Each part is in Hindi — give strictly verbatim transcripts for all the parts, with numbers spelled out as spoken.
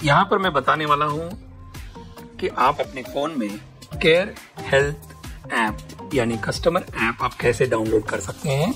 यहाँ पर मैं बताने वाला हूँ कि आप अपने फोन में केयर हेल्थ ऐप यानी कस्टमर ऐप आप कैसे डाउनलोड कर सकते हैं।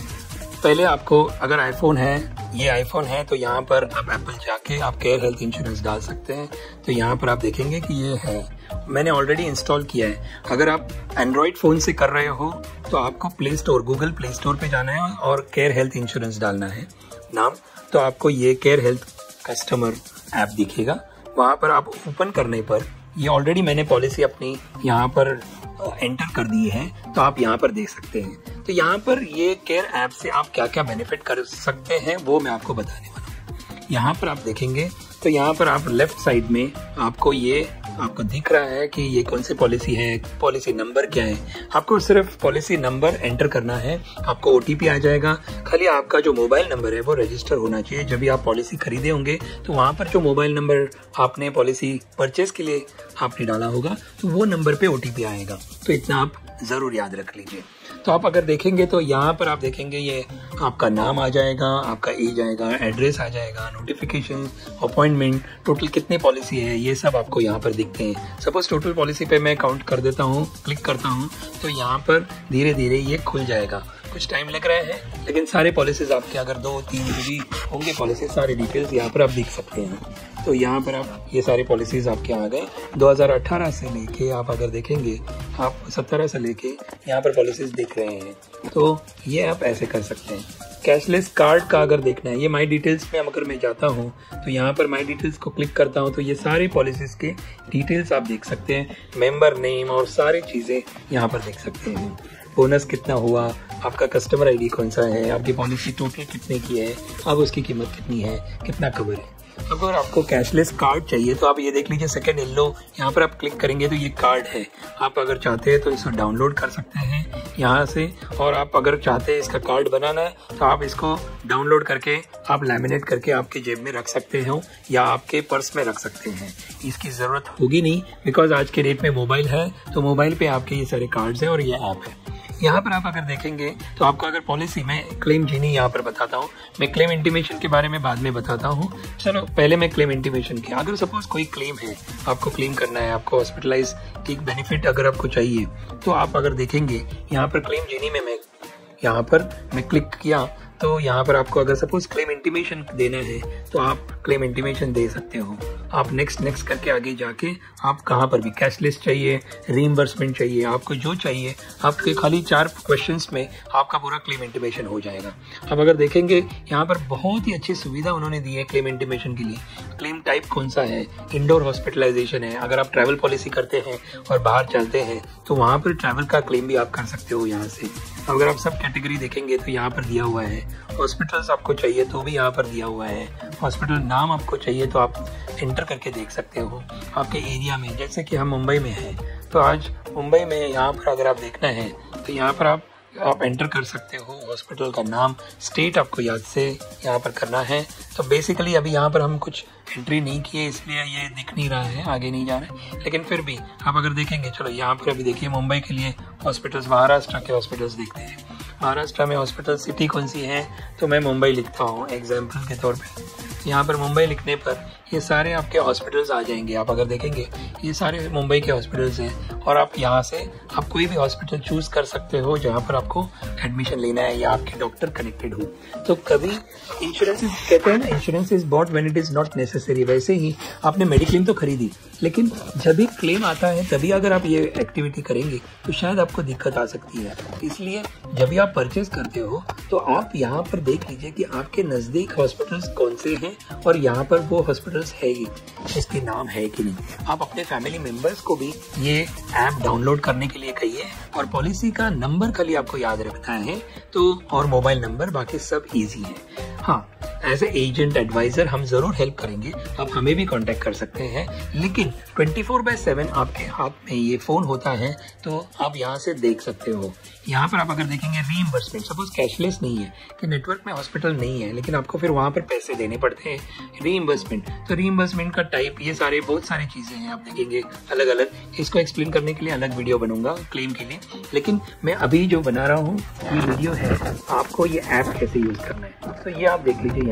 पहले आपको अगर आईफोन है, ये आईफोन है, तो यहाँ पर आप एप्पल जाके आप केयर हेल्थ इंश्योरेंस डाल सकते हैं। तो यहाँ पर आप देखेंगे कि ये है, मैंने ऑलरेडी इंस्टॉल किया है। अगर आप एंड्रॉयड फ़ोन से कर रहे हो तो आपको play store, Google play store पे जाना है और केयर हेल्थ इंश्योरेंस डालना है नाम। तो आपको ये केयर हेल्थ कस्टमर ऐप दिखेगा। वहाँ पर आप ओपन करने पर ये ऑलरेडी मैंने पॉलिसी अपनी यहाँ पर एंटर कर दी है, तो आप यहाँ पर देख सकते हैं। तो यहाँ पर ये केयर ऐप से आप क्या क्या बेनिफिट कर सकते हैं वो मैं आपको बताने वाला हूँ। यहाँ पर आप देखेंगे तो यहाँ पर आप लेफ्ट साइड में आपको ये आपको दिख रहा है कि ये कौन सी पॉलिसी है, पॉलिसी नंबर क्या है। आपको सिर्फ पॉलिसी नंबर एंटर करना है, आपको ओटीपी आ जाएगा। खाली आपका जो मोबाइल नंबर है वो रजिस्टर होना चाहिए। जब भी आप पॉलिसी खरीदे होंगे तो वहाँ पर जो मोबाइल नंबर आपने पॉलिसी परचेज के लिए आपने डाला होगा तो वो नंबर पे ओटीपी आएगा। तो इतना आप ज़रूर याद रख लीजिए। तो आप अगर देखेंगे तो यहाँ पर आप देखेंगे ये आपका नाम आ जाएगा, आपका एज आएगा, एड्रेस आ जाएगा, नोटिफिकेशन, अपॉइंटमेंट, टोटल कितनी पॉलिसी है, ये सब आपको यहाँ पर दिखते हैं। सपोज टोटल पॉलिसी पे मैं काउंट कर देता हूँ, क्लिक करता हूँ तो यहाँ पर धीरे धीरे ये खुल जाएगा। कुछ टाइम लग रहा है लेकिन सारे पॉलिसीज आपके अगर दो तीन भी होंगे पॉलिसी, सारे डिटेल्स यहाँ पर आप देख सकते हैं। तो यहाँ पर आप ये सारे पॉलिसीज आपके आ गए। दो हज़ार अठारह से लेके आप अगर देखेंगे आप सत्रह से लेके यहाँ पर पॉलिसीज दिख रहे हैं। तो ये आप ऐसे कर सकते हैं। कैशलेस कार्ड का अगर देखना है, ये माई डिटेल्स में अगर मैं जाता हूँ तो यहाँ पर माई डिटेल्स को क्लिक करता हूँ तो ये सारे पॉलिसीज के डिटेल्स आप देख सकते हैं। मेंबर नेम और सारी चीज़ें यहाँ पर देख सकते हैं। बोनस कितना हुआ, आपका कस्टमर आईडी कौन सा है, आपकी पॉलिसी टोटल कितने की है, अब उसकी कीमत कितनी है, कितना कवर है। अगर आपको कैशलेस कार्ड चाहिए तो आप ये देख लीजिए, सेकंड येलो यहाँ पर आप क्लिक करेंगे तो ये कार्ड है। आप अगर चाहते हैं तो इसको डाउनलोड कर सकते हैं यहाँ से, और आप अगर चाहते हैं इसका कार्ड बनाना है तो आप इसको डाउनलोड करके आप लैमिनेट करके आपके जेब में रख सकते हो या आपके पर्स में रख सकते हैं। इसकी ज़रूरत होगी नहीं, बिकॉज आज के डेट में मोबाइल है तो मोबाइल पे आपके ये सारे कार्ड्स हैं और ये ऐप है। यहाँ पर आप अगर देखेंगे तो आपको अगर पॉलिसी में क्लेम जीनी यहाँ पर बताता हूँ, मैं क्लेम इंटीमेशन के बारे में बाद में बताता हूँ। चलो पहले मैं क्लेम इंटीमेशन की, अगर सपोज कोई क्लेम है, आपको क्लेम करना है, आपको हॉस्पिटलाइज की बेनिफिट अगर आपको चाहिए तो आप अगर देखेंगे यहाँ पर क्लेम जीनी में मैं यहाँ पर मैं क्लिक किया तो यहाँ पर आपको अगर सपोज क्लेम इंटीमेशन देना है तो आप क्लेम इंटीमेशन दे सकते हो। आप नेक्स्ट नेक्स्ट करके आगे जाके आप कहाँ पर भी कैशलेस चाहिए, रीइंबर्समेंट चाहिए, आपको जो चाहिए, आपके खाली चार क्वेश्चंस में आपका पूरा क्लेम इंटीमेशन हो जाएगा। अब अगर देखेंगे यहाँ पर बहुत ही अच्छी सुविधा उन्होंने दी है क्लेम इंटीमेशन के लिए। क्लेम टाइप कौन सा है, इंडोर हॉस्पिटलाइजेशन है। अगर आप ट्रैवल पॉलिसी करते हैं और बाहर चलते हैं तो वहाँ पर ट्रैवल का क्लेम भी आप कर सकते हो यहाँ से। अगर आप सब कैटेगरी देखेंगे तो यहाँ पर दिया हुआ है। हॉस्पिटल्स आपको चाहिए तो भी यहाँ पर दिया हुआ है। हॉस्पिटल नाम आपको चाहिए तो आप एंटर करके देख सकते हो आपके एरिया में। जैसे कि हम मुंबई में हैं तो आज मुंबई में यहाँ पर अगर आप देखना है तो यहाँ पर आप आप एंटर कर सकते हो हॉस्पिटल का नाम, स्टेट आपको याद से यहाँ पर करना है। तो बेसिकली अभी यहाँ पर हम कुछ एंट्री नहीं किए इसलिए ये दिख नहीं रहा है, आगे नहीं जा रहा है, लेकिन फिर भी आप अगर देखेंगे, चलो यहाँ पर अभी देखिए मुंबई के लिए हॉस्पिटल्स, महाराष्ट्र के हॉस्पिटल्स देखते हैं। महाराष्ट्र में हॉस्पिटल सिटी कौन सी है तो मैं मुंबई लिखता हूँ एग्जाम्पल के तौर पे। यहाँ पर मुंबई लिखने पर ये सारे आपके हॉस्पिटल्स आ जाएंगे। आप अगर देखेंगे ये सारे मुंबई के हॉस्पिटल्स हैं और आप यहाँ से आप कोई भी हॉस्पिटल चूज कर सकते हो जहाँ पर आपको एडमिशन लेना है या आपके डॉक्टर कनेक्टेड हो। तो कभी इंश्योरेंस कहते हैं ना, insurance is bought when it is not necessary. वैसे ही आपने मेडिक्लेम तो खरीदी, लेकिन जब भी क्लेम आता है तभी अगर आप ये एक्टिविटी करेंगे तो शायद आपको दिक्कत आ सकती है। इसलिए जब भी आप परचेज करते हो तो आप यहाँ पर देख लीजिए कि आपके नज़दीक हॉस्पिटल्स कौन से हैं और यहाँ पर वो हॉस्पिटल्स है ही, इसके नाम है कि नहीं। आप अपने फैमिली मेंबर्स को भी ये ऐप डाउनलोड करने के लिए कहिए और पॉलिसी का नंबर खाली आपको याद रखना है तो, और मोबाइल नंबर, बाकी सब इजी है। हाँ, एज ए एजेंट एडवाइजर हम जरूर हेल्प करेंगे, आप हमें भी कांटेक्ट कर सकते हैं, लेकिन ट्वेंटी फोर बाय सेवन आपके हाथ में ये फ़ोन होता है तो आप यहाँ से देख सकते हो। यहाँ पर आप अगर देखेंगे रीइंबर्समेंट, सपोज कैशलेस नहीं है कि नेटवर्क में हॉस्पिटल नहीं है लेकिन आपको फिर वहाँ पर पैसे देने पड़ते हैं, रीइंबर्समेंट। तो रीइंबर्समेंट का टाइप, ये सारे बहुत सारी चीज़ें हैं, आप देखेंगे अलग अलग। इसको एक्सप्लेन करने के लिए अलग वीडियो बनूंगा क्लेम के लिए, लेकिन मैं अभी जो बना रहा हूँ ये वीडियो है आपको ये ऐप कैसे यूज़ करना है। तो ये आप देख लीजिए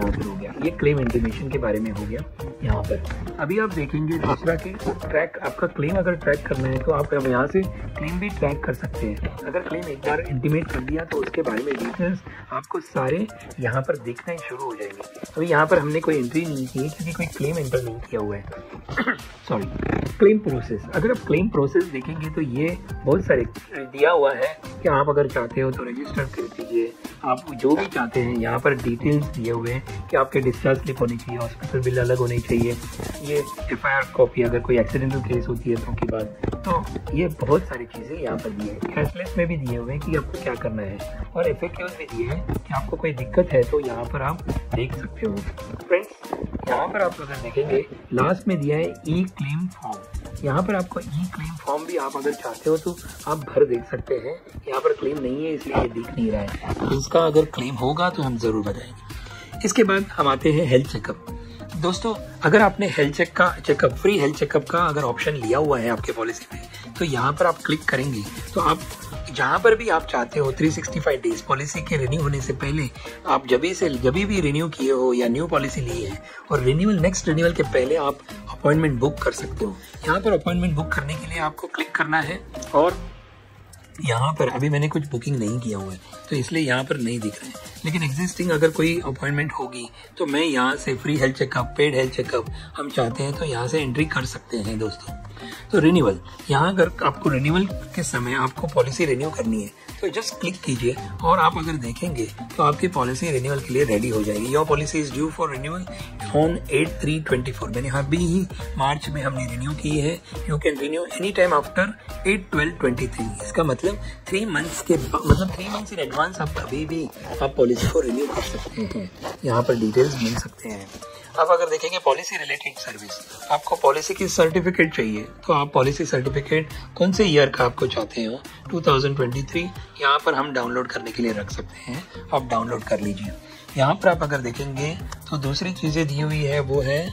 यहाँ पर हो गया, ये क्लेम इंटीमेशन के बारे में हो गया यहाँ पर। अभी आप देखेंगे दूसरा कि ट्रैक, आपका क्लेम अगर ट्रैक करना है तो आप अब यहाँ से क्लेम भी ट्रैक कर सकते हैं। अगर क्लेम एक बार इंटीमेट कर दिया तो उसके बारे में डिटेल्स आपको सारे यहाँ पर दिखना शुरू हो जाएंगे। अभी यहाँ पर हमने कोई एंट्री नहीं की है क्योंकि कोई क्लेम एंटर नहीं किया हुआ है। सॉरी, क्लेम प्रोसेस, अगर आप क्लेम प्रोसेस देखेंगे तो ये बहुत सारे दिया हुआ है कि आप अगर चाहते हो तो रजिस्टर कर दीजिए, आप जो भी चाहते हैं। यहाँ पर डिटेल्स दिए हुए हैं कि आपके डिस्चार्ज स्लिप होनी चाहिए, हॉस्पिटल बिल अलग होनी चाहिए, ये एफ आई आर कॉपी अगर कोई एक्सीडेंटल केस होती है तो के बाद, तो ये बहुत सारी चीज़ें यहाँ पर दी है। कैशलेस में भी दिए हुए हैं कि आपको क्या करना है, और एफ ए क्यूज़ भी दिए हैं कि आपको कोई दिक्कत है तो यहाँ पर आप देख सकते हो। फ्रेंड्स, यहाँ पर आप अगर देखेंगे लास्ट में दिया है ई क्लेम फॉर्म। यहाँ पर आपको ई क्लेम फॉर्म भी आप अगर चाहते हो तो आप भर देख सकते हैं। यहाँ पर क्लेम नहीं है इसलिए ये दिख नहीं रहा है, तो इसका अगर क्लेम होगा तो हम ज़रूर बताएंगे। इसके बाद हम आते हैं हेल्थ चेकअप। दोस्तों, अगर आपने हेल्थ चेक का चेकअप फ्री हेल्थ चेकअप का अगर ऑप्शन लिया हुआ है आपके पॉलिसी में, तो यहाँ पर आप क्लिक करेंगे तो आप जहाँ पर भी आप चाहते हो तीन सौ पैंसठ डेज पॉलिसी के रिन्यू होने से पहले आप जब से जब भी रिन्यू किए हो या न्यू पॉलिसी ली है और रिन्यूअल नेक्स्ट रिन्यूअल के पहले आप अपॉइंटमेंट बुक कर सकते हो। यहाँ पर अपॉइंटमेंट बुक करने के लिए आपको क्लिक करना है, और यहाँ पर अभी मैंने कुछ बुकिंग नहीं किया हुआ है तो इसलिए यहाँ पर नहीं दिख रहा है, लेकिन एग्जिस्टिंग अगर कोई अपॉइंटमेंट होगी तो मैं यहाँ से free health checkup, paid health checkup हम चाहते हैं तो यहाँ से एंट्री कर सकते हैं। दोस्तों, तो रिन्यूअल, यहाँ अगर आपको रिन्यूअल के समय आपको पॉलिसी रिन्यू करनी है तो जस्ट क्लिक कीजिए और आप अगर देखेंगे तो आपकी पॉलिसी रिन्यूअल के लिए रेडी हो जाएगी। Your policy is due for renewal on eight three twenty four. मैंने अभी ही मार्च में हमने रिन्यू की है। You can renew any time after eight twelve twenty three. इसका मतलब थ्री मंथ्स के मतलब थ्री मंथ्स इन एडवांस आप कभी भी आप पॉलिसी को रिन्यू कर सकते हैं। यहाँ पर डिटेल्स मिल सकते हैं। अब अगर देखेंगे पॉलिसी रिलेटेड सर्विस, आपको पॉलिसी की सर्टिफिकेट चाहिए तो आप पॉलिसी सर्टिफिकेट कौन से ईयर का आपको चाहते हो, टू थाउजेंड ट्वेंटी थ्री, यहाँ पर हम डाउनलोड करने के लिए रख सकते हैं। आप डाउनलोड कर लीजिए। यहाँ पर आप अगर देखेंगे तो दूसरी चीज़ें दी हुई है, वो है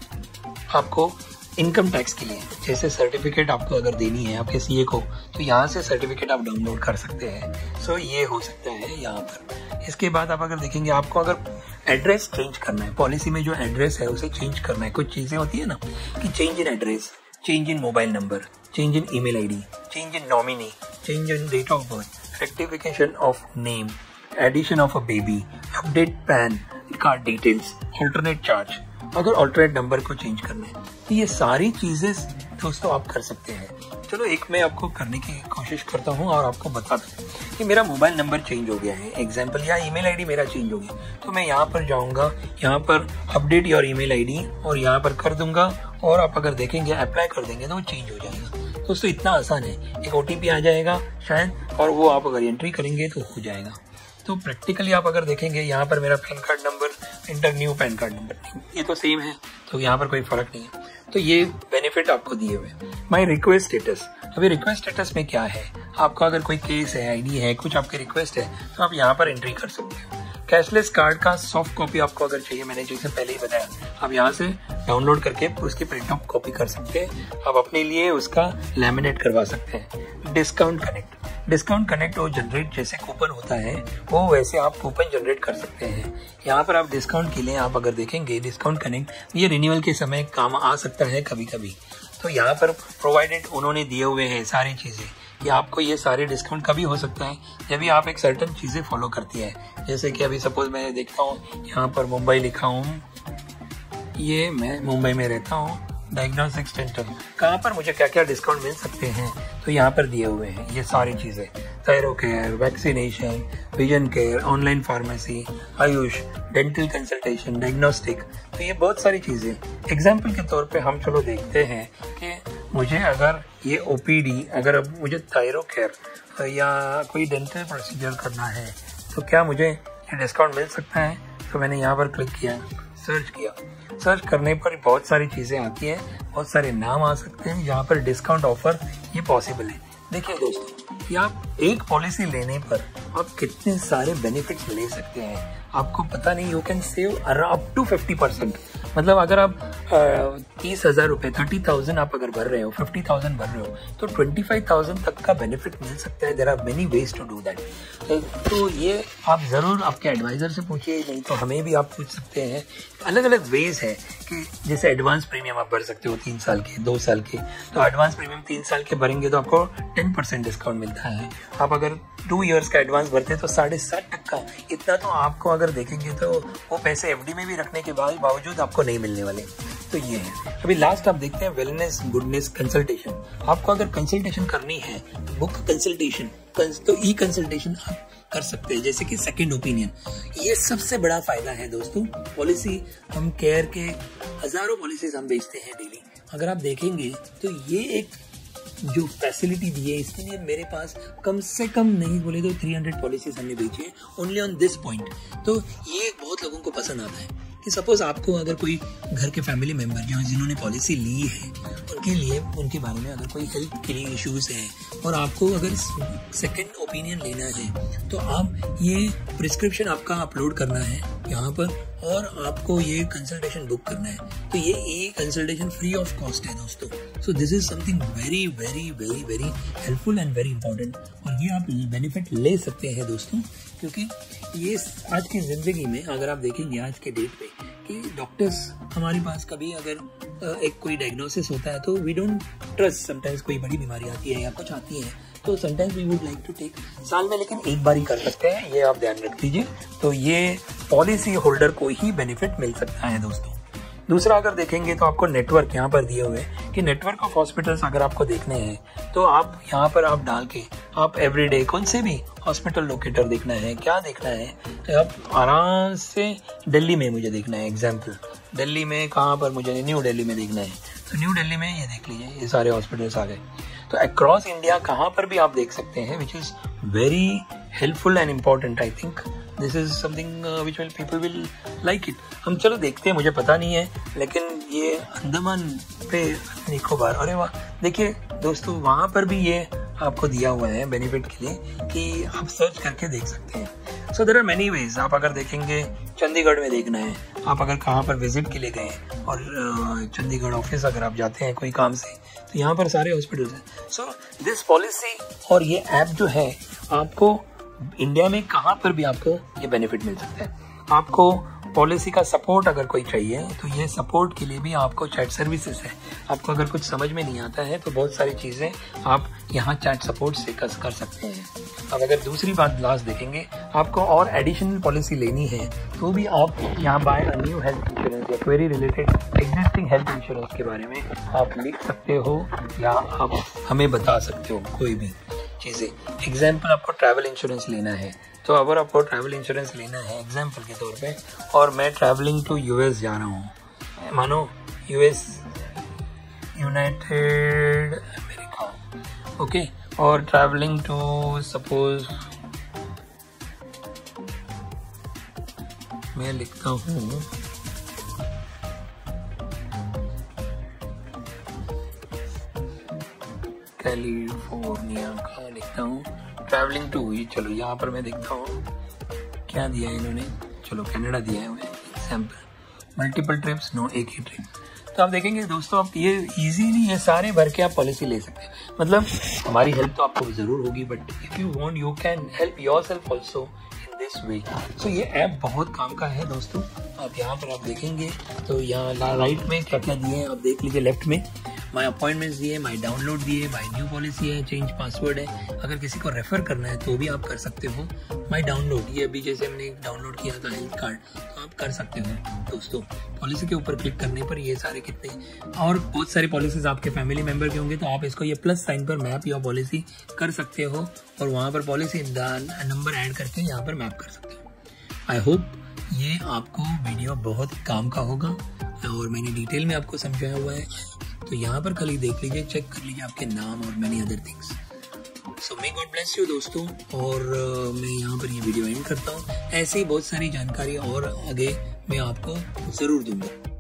आपको इनकम टैक्स के लिए। जैसे सर्टिफिकेट आपको अगर देनी है आपके सीए को तो यहाँ से सर्टिफिकेट आप डाउनलोड कर सकते हैं। सो ये हो सकता है यहाँ पर। इसके बाद आप अगर देखेंगे आपको अगर एड्रेस चेंज करना है, पॉलिसी में जो एड्रेस है उसे चेंज करना है। कुछ चीज़ें होती है ना कि change in address, change in mobile number, change in email ID, change in nominee, change in date of birth, rectification of name, addition of a baby, update PAN card details, alternate charge, अगर अल्टरनेट नंबर को चेंज करना है तो ये सारी चीज़ें दोस्तों आप कर सकते हैं। चलो एक मैं आपको करने की कोशिश करता हूँ और आपको बता दूँ कि मेरा मोबाइल नंबर चेंज हो गया है एग्जाम्पल, या ईमेल आईडी मेरा चेंज हो गया, तो मैं यहाँ पर जाऊँगा, यहाँ पर अपडेट योर ईमेल आईडी और यहाँ पर कर दूंगा, और आप अगर देखेंगे अप्लाई कर देंगे तो वो चेंज हो जाएगा। दोस्तों इतना आसान है, एक ओ टी पी आ जाएगा शायद, और वो आप अगर एंट्री करेंगे तो हो जाएगा। तो प्रैक्टिकली आप अगर देखेंगे यहाँ पर मेरा PAN card number, enter new PAN card number, ये तो सेम है तो यहाँ पर कोई फर्क नहीं है। तो ये बेनिफिट आपको दिए हुए। माई रिक्वेस्ट स्टेटस, अभी रिक्वेस्ट स्टेटस में क्या है, आपका अगर कोई केस है, आईडी है, कुछ आपकी रिक्वेस्ट है तो आप यहाँ पर एंट्री कर सकते हो। कैशलेस कार्ड का सॉफ्ट कॉपी आपको अगर चाहिए, मैंने जैसे पहले ही बताया, आप यहाँ से डाउनलोड करके उसकी प्रिंट आउट कॉपी कर सकते हैं। आप अपने लिए उसका लैमिनेट करवा सकते हैं। डिस्काउंट कनेक्ट, डिस्काउंट कनेक्ट वो जनरेट जैसे कूपन होता है वो वैसे आप कूपन जनरेट कर सकते हैं। यहाँ पर आप डिस्काउंट के लिए आप अगर देखेंगे डिस्काउंट कनेक्ट, ये रिन्यूअल के समय काम आ सकता है कभी कभी। तो यहाँ पर प्रोवाइडेड उन्होंने दिए हुए हैं सारी चीज़ें कि आपको ये सारे डिस्काउंट कभी हो सकता है जब भी आप एक सर्टन चीज़ें फॉलो करती है। जैसे कि अभी सपोज मैं देखता हूँ यहाँ पर मुंबई लिखा हूँ, ये मैं मुंबई में रहता हूँ, डायग्नोस्टिक सेंटर, कहाँ पर मुझे क्या क्या डिस्काउंट मिल सकते हैं तो यहाँ पर दिए हुए हैं ये सारी चीज़ें। Thyro care, vaccination, vision care, online pharmacy, AYUSH, dental consultation, diagnostic, तो ये बहुत सारी चीज़ें। एग्जाम्पल के तौर पे हम चलो देखते हैं कि मुझे अगर ये ओ पी डी, अगर अब मुझे थायरो केयर या कोई डेंटल प्रोसीजर करना है तो क्या मुझे ये डिस्काउंट मिल सकता है। तो मैंने यहाँ पर क्लिक किया, सर्च किया, सर्च करने पर बहुत सारी चीज़ें आती हैं, बहुत सारे नाम आ सकते हैं, यहाँ पर डिस्काउंट ऑफर ये पॉसिबल है। देखिए दोस्तों, कि आप एक पॉलिसी लेने पर आप कितने सारे बेनिफिट्स ले सकते हैं आपको पता नहीं। You can save up to fifty percent. मतलब अगर आप तीस हजार रुपये थर्टी थाउजेंड आप अगर भर रहे हो, फिफ्टी थाउजेंड भर रहे हो, तो ट्वेंटी फाइव थाउजेंड तक का बेनिफिट मिल सकता है। There are many ways to do that. तो ये आप ज़रूर आपके एडवाइज़र से पूछिए, नहीं तो हमें भी आप पूछ सकते हैं। अलग अलग वेज है कि जैसे एडवांस प्रीमियम आप भर सकते हो तीन साल के, दो साल के। तो एडवांस प्रीमियम तीन साल के भरेंगे तो आपको टेन परसेंट डिस्काउंट मिलता है। आप अगर टू इयर्स का एडवांस भरते हैं तो साढ़े सात टक्का, इतना तो आपको अगर देखेंगे तो वो पैसे एफडी में भी रखने के बाद बावजूद आपको नहीं मिलने वाले। तो ये है। अभी लास्ट आप देखते हैं वेलनेस गुडनेस कंसल्टेशन। आपको अगर कंसल्टेशन करनी है, बुक कंसल्टेशन, तो ई कंसल्टेशन आप कर सकते हैं, जैसे कि सेकंड ओपिनियन। ये सबसे बड़ा फायदा है दोस्तों। पॉलिसी हम केयर के हजारों पॉलिसीज हम बेचते हैं डेली। अगर आप देखेंगे तो ये एक जो फैसिलिटी दी है, इसके लिए मेरे पास कम से कम नहीं बोले तो तीन सौ पॉलिसीज हमने बेची है ओनली ऑन दिस पॉइंट। तो ये बहुत लोगों को पसंद आता है कि सपोज आपको अगर कोई घर के फैमिली मेंबर जो जिन्होंने पॉलिसी ली है, उनके लिए उनके बारे में अगर कोई हेल्थ के लिए इश्यूज है और आपको अगर सेकंड ओपिनियन लेना है, तो आप ये प्रिस्क्रिप्शन आपका अपलोड करना है यहाँ पर और आपको ये कंसल्टेशन बुक करना है। तो ये ये कंसल्टेशन फ्री ऑफ कॉस्ट है दोस्तों। So this is something very very very very helpful and very important, और ये आप बेनिफिट ले सकते हैं दोस्तों, क्योंकि ये आज की ज़िंदगी में अगर आप देखेंगे आज के डेट पे कि डॉक्टर्स हमारे पास कभी अगर एक कोई डायग्नोसिस होता है तो वी डोंट ट्रस्ट। समटाइम्स कोई बड़ी बीमारी आती है या कुछ आती है तो sometimes we would like to take, साल में लेकिन एक बार ही कर सकते हैं, ये आप ध्यान रख लीजिए। तो ये पॉलिसी होल्डर को ही बेनिफिट मिल सकता है दोस्तों। दूसरा अगर देखेंगे तो आपको नेटवर्क यहाँ पर दिए हुए हैं कि नेटवर्क ऑफ हॉस्पिटल्स अगर आपको देखने हैं तो आप यहाँ पर आप डाल के आप एवरीडे कौन से भी हॉस्पिटल लोकेटर देखना है, क्या देखना है, तो आप आराम से दिल्ली में मुझे देखना है, एग्जाम्पल दिल्ली में कहाँ पर मुझे न्यू दिल्ली में देखना है, तो न्यू दिल्ली में ये देख लीजिए ये सारे हॉस्पिटल्स आ गए। तो अक्रॉस इंडिया कहाँ पर भी आप देख सकते हैं, which is very helpful and important. I think this is something which will people will like it. हम चलो देखते हैं, मुझे पता नहीं है, लेकिन ये अंडमान पे निकोबार, अरे वाह, देखिए दोस्तों वहाँ पर भी ये आपको दिया हुआ है बेनिफिट के लिए कि आप सर्च करके देख सकते हैं। So there are many ways. आप अगर देखेंगे चंडीगढ़ में देखना है, आप अगर कहाँ पर विजिट के लिए गए और चंडीगढ़ ऑफिस अगर आप जाते हैं कोई काम से, तो यहाँ पर सारे हॉस्पिटल्स हैं। सो दिस पॉलिसी और ये ऐप जो है आपको इंडिया में कहाँ पर भी आपको ये बेनिफिट मिल सकता है। आपको पॉलिसी का सपोर्ट अगर कोई चाहिए तो ये सपोर्ट के लिए भी आपको चैट सर्विसेज है। आपको अगर कुछ समझ में नहीं आता है तो बहुत सारी चीज़ें आप यहाँ चैट सपोर्ट से कर सकते हैं। अब अगर दूसरी बात लास्ट देखेंगे, आपको और एडिशनल पॉलिसी लेनी है तो भी आप यहाँ buy a new health insurance या query related existing health insurance के बारे में आप लिख सकते हो या आप हमें बता सकते हो कोई भी चीज़ें। एग्जाम्पल आपको ट्रैवल इंश्योरेंस लेना है, तो अगर आपको ट्रैवल इंश्योरेंस लेना है एग्जाम्पल के तौर पे, और मैं ट्रैवलिंग टू यूएस जा रहा हूँ, मानो यूएस यूनाइटेड अमेरिका, ओके, और ट्रैवलिंग टू सपोज मैं लिखता हूँ कैलिफोर्निया का लिखता हूँ, ट्रैवलिंग टू, ये चलो यहाँ पर मैं देखता हूँ क्या दिया है इन्होंने, चलो कनाडा दिया है एग्जाम्पल, मल्टीपल ट्रिप्स, नो एक ही ट्रिप। तो आप देखेंगे दोस्तों आप ये इजीली ये सारे भर के आप पॉलिसी ले सकते हैं। मतलब हमारी हेल्प तो आपको जरूर होगी, but if you want you can help yourself also in this way. So ये ऐप बहुत काम का है दोस्तों। आप यहाँ पर आप देखेंगे तो यहाँ राइट में क्या क्या दिए हैं आप देख लीजिए। लेफ्ट में माई अपॉइंटमेंट्स दिए, माई डाउनलोड दिए, माई न्यू पॉलिसी है, चेंज पासवर्ड है। अगर किसी को रेफर करना है तो भी आप कर सकते हो। माई डाउनलोड, ये अभी जैसे हमने डाउनलोड किया था हेल्थ कार्ड, तो आप कर सकते हो दोस्तों। पॉलिसी के ऊपर क्लिक करने पर ये सारे कितने और बहुत सारी पॉलिसीज आपके फैमिली मेंबर के होंगे, तो आप इसको ये प्लस साइन पर मैप या पॉलिसी कर सकते हो और वहाँ पर पॉलिसी नंबर ऐड करके यहाँ पर मैप कर सकते हो। आई होप ये आपको वीडियो बहुत काम का होगा और मैंने डिटेल में आपको समझाया हुआ है। तो यहाँ पर खाली देख लीजिए, चेक कर लीजिए आपके नाम और many other things. So may God bless you दोस्तों, और uh, मैं यहाँ पर ये वीडियो एंड करता हूँ। ऐसे ही बहुत सारी जानकारी और आगे मैं आपको ज़रूर दूंगा।